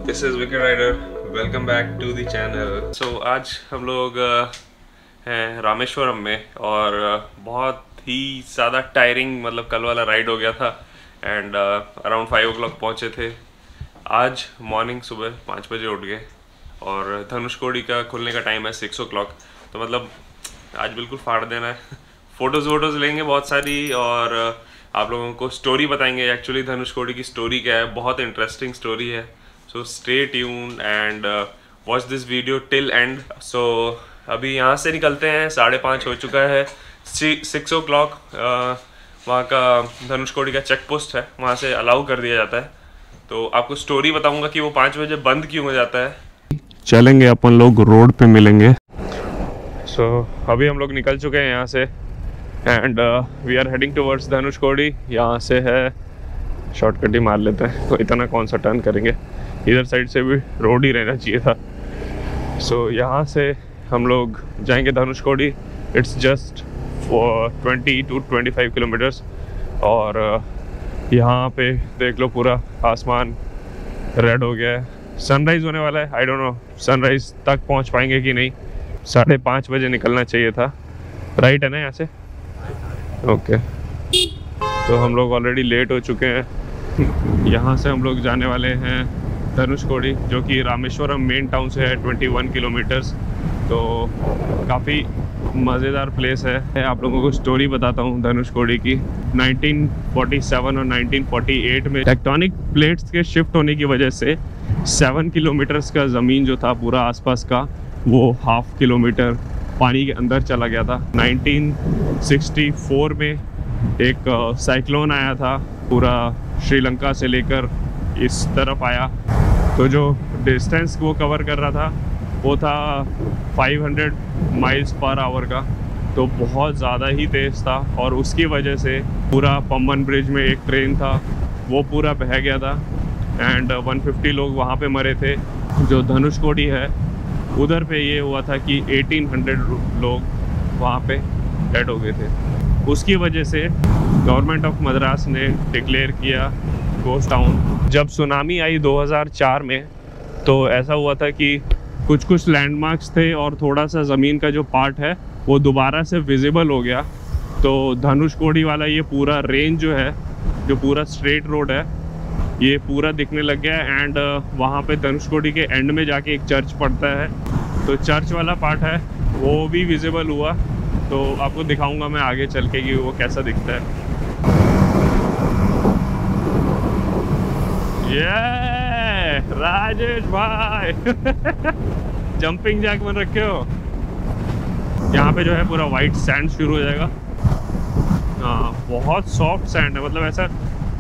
This is wicket rider, welcome back to the channel. So आज हम लोग हैं रामेश्वरम में और बहुत ही ज़्यादा टायरिंग मतलब कल वाला राइड हो गया था एंड अराउंड 5 o'clock पहुँचे थे। आज मॉर्निंग सुबह 5 बजे उठ गए और धनुषकोडी का खुलने का टाइम है 6 o'clock। तो मतलब आज बिल्कुल फाड़ देना है। फ़ोटोज़ लेंगे बहुत सारी और आप लोगों को स्टोरी बताएंगे एक्चुअली धनुषकोडी की स्टोरी क्या है। बहुत इंटरेस्टिंग स्टोरी है, so stay tuned and watch this video till end. So अभी यहाँ से निकलते हैं, 5:30 हो चुका है। 6 o'clock वहाँ का धनुषकोडी का चेक पोस्ट है, वहाँ से अलाउ कर दिया जाता है। तो आपको स्टोरी बताऊँगा कि वो 5 बजे बंद क्यों हो जाता है। चलेंगे अपन लोग, रोड पे मिलेंगे। सो अभी हम लोग निकल चुके हैं यहाँ से and we are heading towards Dhanushkodi. यहाँ से है, शॉर्टकट ही मार लेते हैं, तो इतना कौन सा टर्न करेंगे, इधर साइड से भी रोड ही रहना चाहिए था। सो यहाँ से हम लोग जाएंगे Dhanushkodi. It's just 20 to 25 kilometres और यहाँ पे देख लो पूरा आसमान रेड हो गया है। सनराइज़ होने वाला है, आई डोंट नो सनराइज़ तक पहुँच पाएंगे कि नहीं। 5:30 बजे निकलना चाहिए था, राइट है ना यहाँ से? ओके तो हम लोग ऑलरेडी लेट हो चुके हैं। यहाँ से हम लोग जाने वाले हैं धनुषकोडी, जो कि रामेश्वरम मेन टाउन से है 21 किलोमीटर्स। तो काफ़ी मज़ेदार प्लेस है। आप लोगों को स्टोरी बताता हूँ धनुषकोडी की। 1947 और 1948 में टेक्टोनिक प्लेट्स के शिफ्ट होने की वजह से 7 किलोमीटर्स का ज़मीन जो था पूरा आसपास का, वो 1/2 किलोमीटर पानी के अंदर चला गया था। 1964 में एक साइक्लोन आया था, पूरा श्रीलंका से लेकर इस तरफ आया। तो जो डिस्टेंस वो कवर कर रहा था वो था 500 miles per hour का, तो बहुत ज़्यादा ही तेज़ था। और उसकी वजह से पूरा पम्बन ब्रिज में एक ट्रेन था, वो पूरा बह गया था एंड 150 लोग वहाँ पे मरे थे। जो धनुषकोडी है उधर पे ये हुआ था कि 1800 लोग वहाँ पे डेड हो गए थे। उसकी वजह से गवर्नमेंट ऑफ मद्रास ने डिक्लेयर किया घोस्ट टाउन। जब सुनामी आई 2004 में, तो ऐसा हुआ था कि कुछ लैंडमार्क्स थे और थोड़ा सा ज़मीन का जो पार्ट है वो दोबारा से विजिबल हो गया। तो धनुषकोडी वाला ये पूरा रेंज जो है, जो पूरा स्ट्रेट रोड है, ये पूरा दिखने लग गया एंड वहाँ पे धनुषकोडी के एंड में जाके एक चर्च पड़ता है, तो चर्च वाला पार्ट है वो भी विजिबल हुआ। तो आपको दिखाऊंगा मैं आगे चल के कि वो कैसा दिखता है। ये राजेश भाई जंपिंग जैक बन रखे हो। यहाँ पे जो है पूरा वाइट सैंड शुरू हो जाएगा। हाँ, बहुत सॉफ्ट सैंड है, मतलब ऐसा।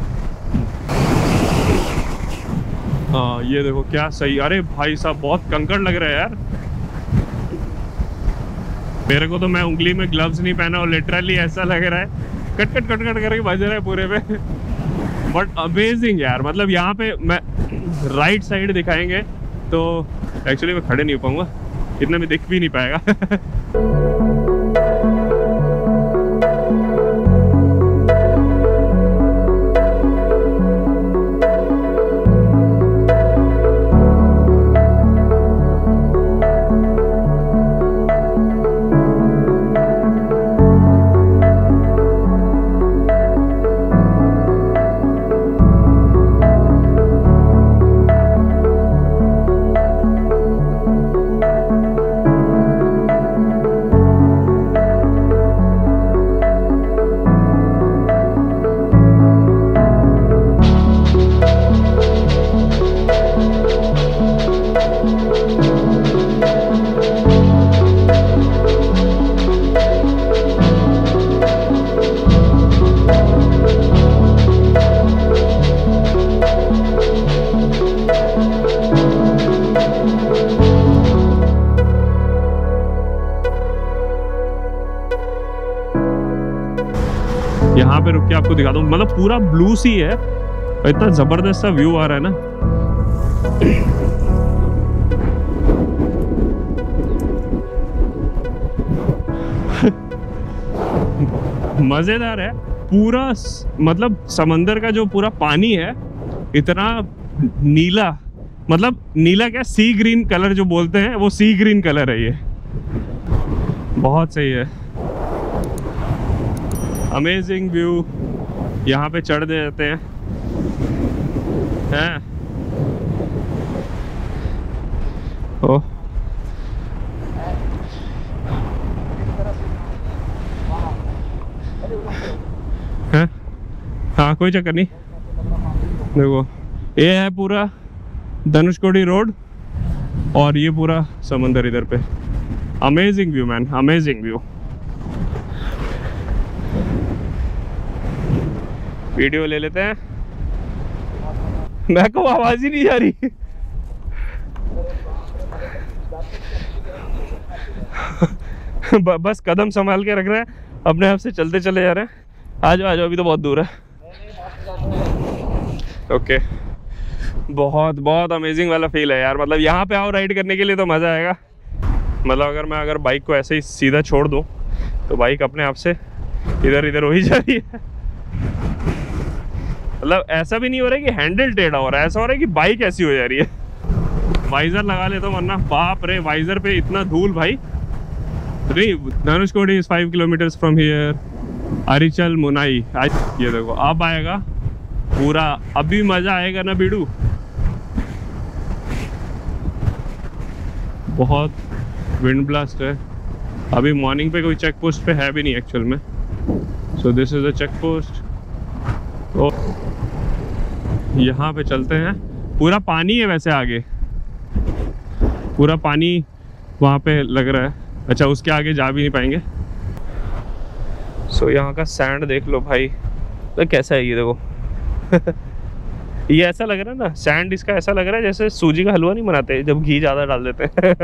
हाँ ये देखो क्या सही। अरे भाई साहब बहुत कंकड़ लग रहा है यार। मेरे को तो, मैं उंगली में ग्लव्स नहीं पहना और लिटरली ऐसा लग रहा है कट करके बज रहा है पूरे पे। बट अमेजिंग यार, मतलब यहाँ पे मैं राइट साइड दिखाएंगे तो एक्चुअली मैं खड़े नहीं हो पाऊंगा, इतना में दिख भी नहीं पाएगा। यहाँ पे रुक के आपको दिखा दूँ, मतलब पूरा ब्लू सी है, इतना जबरदस्त सा व्यू आ रहा है ना। मजेदार है पूरा, मतलब समंदर का जो पूरा पानी है इतना नीला, मतलब नीला क्या, सी ग्रीन कलर जो बोलते हैं वो सी ग्रीन कलर है ये। बहुत सही है, अमेजिंग व्यू। यहाँ पे चढ़ जाते हैं ओह है, हाँ कोई चक्कर नहीं। देखो ये है पूरा धनुषकोडी रोड और ये पूरा समंदर इधर पे। Amazing view man, amazing view. Video ले लेते हैं। मैं को आवाज ही नहीं जा रही। बस कदम संभाल के रख रहे हैं, अपने आप से चलते चले जा रहे हैं। आ जाओ अभी तो बहुत दूर है। ओके, बहुत बहुत अमेजिंग वाला फील है यार। मतलब यहाँ पे आओ राइड करने के लिए तो मज़ा आएगा। मतलब अगर बाइक को ऐसे ही सीधा छोड़ दूँ तो बाइक अपने आप से इधर इधर हो ही जा रही है। मतलब ऐसा भी नहीं हो रहा है कि हैंडल टेढ़ा हो रहा है, ऐसा हो रहा है कि बाइक ऐसी हो जा रही है। वाइजर लगा लेता हूँ वरना बाप रे वाइजर पे इतना धूल भाई। Dhanushkodi is 5 kilometres from here, Arichal Munai. ये देखो अब आएगा पूरा, अभी मजा आएगा ना बीड़ू। बहुत विंड ब्लास्ट है। अभी मॉर्निंग पे कोई चेक पोस्ट पे है भी नहीं एक्चुअल में। So this is a check post. तो यहाँ पे चलते हैं। पूरा पानी है वैसे, आगे पूरा पानी वहाँ पे लग रहा है। अच्छा उसके आगे जा भी नहीं पाएंगे। सो यहाँ का सैंड देख लो भाई, तो कैसा है ये देखो। ये ऐसा लग रहा है ना, सैंड इसका ऐसा लग रहा है जैसे सूजी का हलवा नहीं बनाते जब घी ज़्यादा डाल देते हैं।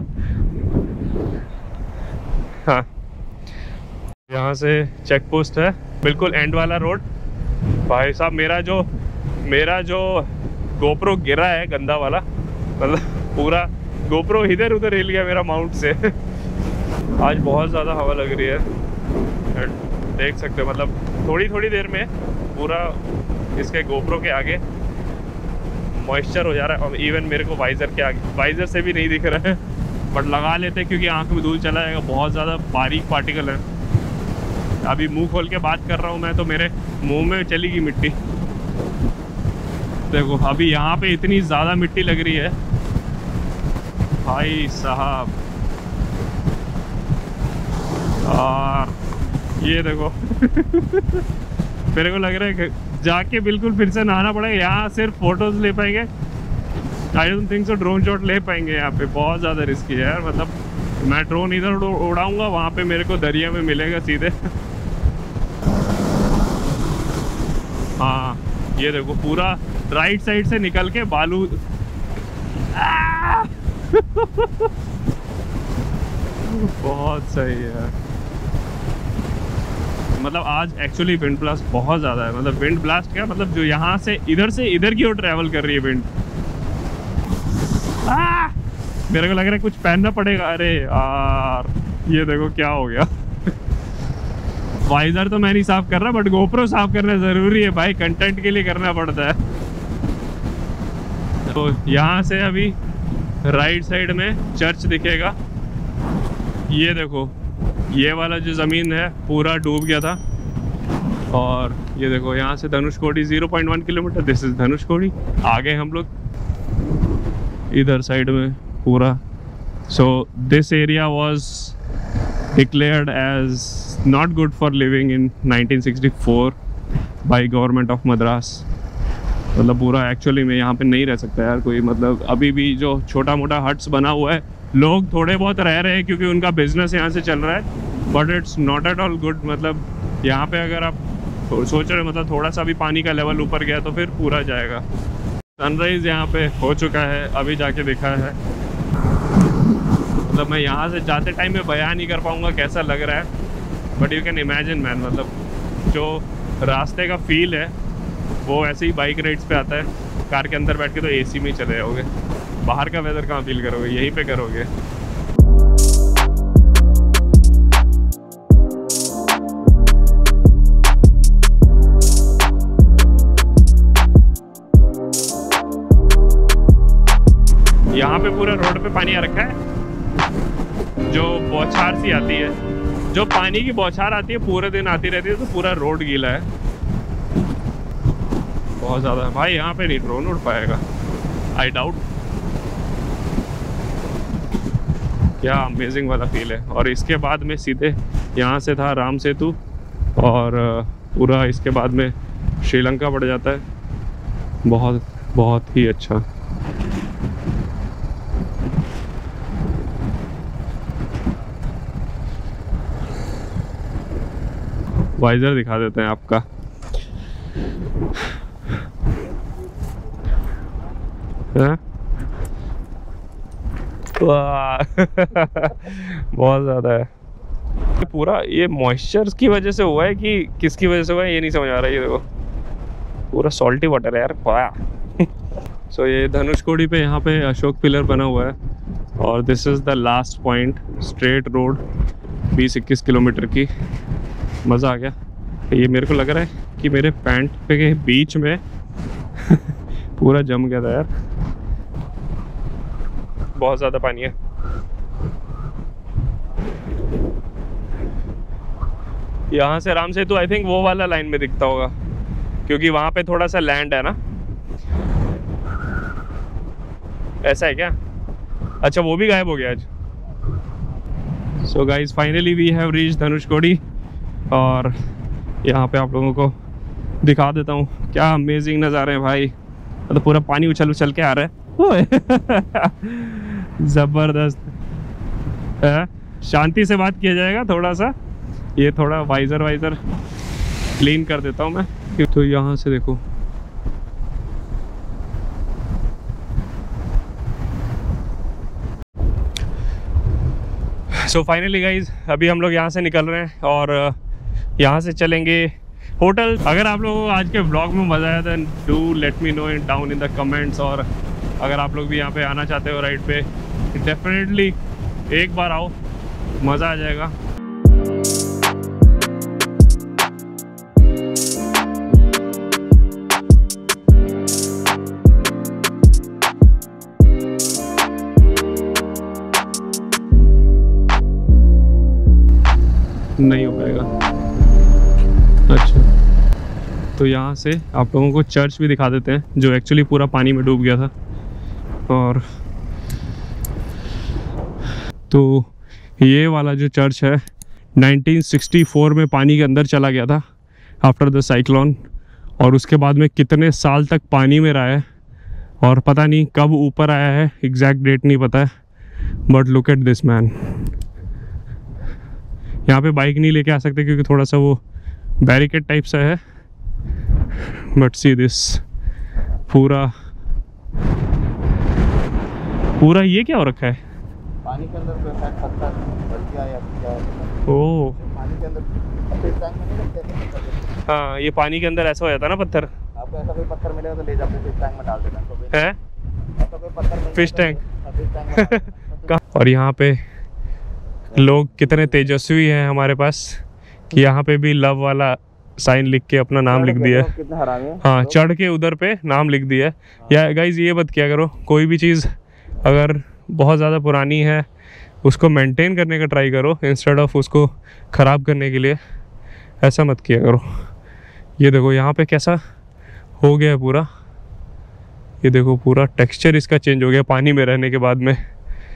हाँ, यहाँ से चेक पोस्ट है, बिल्कुल एंड वाला रोड। भाई साहब मेरा जो गोप्रो गिरा है गंदा वाला, मतलब पूरा गोप्रो इधर उधर हिल गया मेरा माउंट से। आज बहुत ज़्यादा हवा लग रही है, देख सकते हो। मतलब थोड़ी थोड़ी देर में पूरा इसके गोप्रो के आगे मॉइस्चर हो जा रहा है। और इवन मेरे को वाइज़र के आगे, वाइज़र से भी नहीं दिख रहा है, बट लगा लेते क्योंकि आँख में धूल चला जाएगा। बहुत ज़्यादा बारीक पार्टिकल है। अभी मुंह खोल के बात कर रहा हूँ मैं तो मेरे मुंह में चली गई मिट्टी। देखो अभी यहाँ पे इतनी ज़्यादा मिट्टी लग रही है भाई साहब। और ये देखो मेरे को लग रहा है कि जाके बिल्कुल फिर से नहाना पड़ेगा। यहाँ सिर्फ फोटोज ले पाएंगे, I don't think so drone shot ले पाएंगे यहाँ पे। बहुत ज़्यादा रिस्की है यार। मतलब मैं ड्रोन इधर उड़ाऊंगा, वहाँ पे मेरे को दरिया में मिलेगा सीधे। हाँ ये देखो पूरा राइट साइड से निकल के बालू। बहुत सही है। मतलब आज एक्चुअली विंड ब्लास्ट बहुत ज़्यादा है। मतलब विंड ब्लास्ट क्या, मतलब जो यहाँ से इधर की ओर ट्रैवल कर रही है विंड। मेरे को लग रहा है कुछ पहनना पड़ेगा। अरे यार ये देखो क्या हो गया। वाइजर तो मैं नहीं साफ कर रहा, बट गोप्रो साफ करना ज़रूरी है भाई, कंटेंट के लिए करना पड़ता है। तो यहाँ से अभी राइट साइड में चर्च दिखेगा। ये देखो ये वाला जो ज़मीन है पूरा डूब गया था। और ये देखो यहाँ से Dhanushkodi 0.1 kilometre, this is Dhanushkodi. आगे हम लोग इधर साइड में पूरा। So this area was declared as not good for living in 1964 by government of Madras. मतलब पूरा एक्चुअली में यहाँ पे नहीं रह सकता यार कोई। मतलब अभी भी जो छोटा मोटा हट्स बना हुआ है, लोग थोड़े बहुत रह रहे हैं क्योंकि उनका बिजनेस यहाँ से चल रहा है, but it's not at all good. मतलब यहाँ पे अगर आप सोच रहे हो मतलब थोड़ा सा भी पानी का लेवल ऊपर गया तो फिर पूरा जाएगा। सनराइज़ यहाँ पे हो चुका है, अभी जाके देखा है। मतलब मैं यहाँ से जाते टाइम में बयान नहीं कर पाऊँगा कैसा लग रहा है, but you can imagine man. मतलब जो रास्ते का फील है वो ऐसे ही बाइक राइड्स पे आता है। कार के अंदर बैठ के तो एसी में ही चले जाओगे, बाहर का वेदर कहाँ फील करोगे, यहीं पे करोगे। यहाँ पे पूरा रोड पे पानी आ रखा है, जो बौछार सी आती है, जो पानी की बौछार आती है पूरे दिन आती रहती है, तो पूरा रोड गीला है बहुत ज़्यादा। भाई यहाँ पे नहीं ड्रोन उड़ पाएगा, आई डाउट। क्या अमेजिंग वाला फील है। और इसके बाद में सीधे यहाँ से था राम सेतु, और पूरा इसके बाद में श्रीलंका पड़ जाता है। बहुत बहुत ही अच्छा। वाइजर दिखा देते हैं आपका। बहुत ज़्यादा है। पूरा ये मॉइस्चर की वजह से हुआ है कि किसकी वजह से हुआ है ये नहीं समझ आ रहा है। ये देखो पूरा सॉल्टी वाटर है यार। सो ये धनुषकोडी पे यहाँ पे अशोक पिलर बना हुआ है, और this is the last point. Straight road 20-21 kilometre की। मज़ा आ गया। ये मेरे को लग रहा है कि मेरे पैंट पे के बीच में पूरा जम गया था यार, बहुत ज़्यादा पानी है। यहाँ से राम सेतु आई थिंक वो वाला लाइन में दिखता होगा, क्योंकि वहाँ पे थोड़ा सा लैंड है ना। ऐसा है क्या? अच्छा, वो भी गायब हो गया आज। So guys finally we have reach Dhanushkodi, और यहाँ पे आप लोगों को दिखा देता हूँ क्या अमेजिंग नज़ारे हैं भाई। तो पूरा पानी उछल उछल के आ रहा है। ज़बरदस्त। शांति से बात किया जाएगा थोड़ा सा। ये थोड़ा वाइजर क्लीन कर देता हूँ मैं। तो यहाँ से देखो, सो फाइनली गाइज अभी हम लोग यहाँ से निकल रहे हैं, और यहाँ से चलेंगे होटल। अगर आप लोगों को आज के व्लॉग में मज़ा आया तो do let me know in down in the comments. और अगर आप लोग भी यहाँ पे आना चाहते हो राइड पे, डेफिनेटली एक बार आओ, मज़ा आ जाएगा। नहीं हो पाएगा। अच्छा, तो यहाँ से आप लोगों को चर्च भी दिखा देते हैं, जो एक्चुअली पूरा पानी में डूब गया था। और तो ये वाला जो चर्च है 1964 में पानी के अंदर चला गया था आफ्टर द साइक्लोन, और उसके बाद में कितने साल तक पानी में रहा है, और पता नहीं कब ऊपर आया है, एग्जैक्ट डेट नहीं पता है। But look at this man. यहाँ पे बाइक नहीं लेके आ सकते क्योंकि थोड़ा सा वो बैरिकेड टाइप सा है। बट सी दिस, पूरा ये क्या हो रखा है? पानी के अंदर पत्थर भर गया या क्या? ओह, पानी के अंदर फिश टैंक में नहीं रखते थे? हाँ, ये पानी के अंदर ऐसा हो जाता है ना पत्थर। आपको ऐसा कोई पत्थर मिलेगा तो ले जाके फिश टैंक में डाल देना। तो है ऐसा कोई पत्थर फिश टैंक। और यहाँ पे लोग कितने तेजस्वी हैं हमारे पास कि यहाँ पे भी लव वाला साइन लिख के अपना नाम लिख दिया है। कितना हरामी है। हाँ, चढ़ के उधर पे नाम लिख दिया है। या गाइज ये मत किया करो, कोई भी चीज़ अगर बहुत ज़्यादा पुरानी है उसको मेंटेन करने का ट्राई करो इंस्टेड ऑफ उसको ख़राब करने के लिए। ऐसा मत किया करो। ये देखो यहाँ पे कैसा हो गया है पूरा। ये देखो पूरा टेक्सचर इसका चेंज हो गया पानी में रहने के बाद में।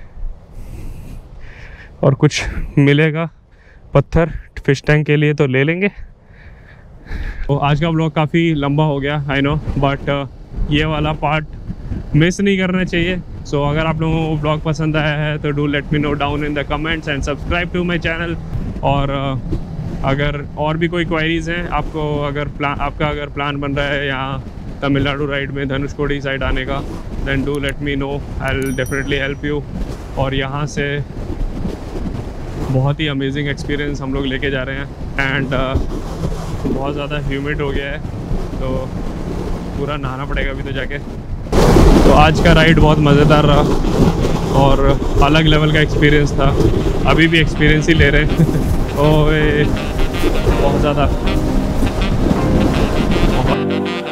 और कुछ मिलेगा पत्थर फिश टैंक के लिए तो ले लेंगे। तो आज का व्लॉग काफ़ी लंबा हो गया, आई नो, बट ये वाला पार्ट मिस नहीं करना चाहिए। सो अगर आप लोगों को व्लॉग पसंद आया है तो do let me know down in the comments and subscribe to my channel. और अगर और भी कोई क्वेरीज़ हैं आपको, आपका अगर प्लान बन रहा है यहाँ तमिलनाडु राइड में धनुषकोडी साइड आने का, then do let me know, I will definitely help you. और यहाँ से बहुत ही अमेजिंग एक्सपीरियंस हम लोग लेके जा रहे हैं। एंड बहुत ज़्यादा ह्यूमिड हो गया है तो पूरा नहाना पड़ेगा अभी तो जाके। तो आज का राइड बहुत मज़ेदार रहा और अलग लेवल का एक्सपीरियंस था। अभी भी एक्सपीरियंस ही ले रहे हैं। ओए बहुत ज़्यादा।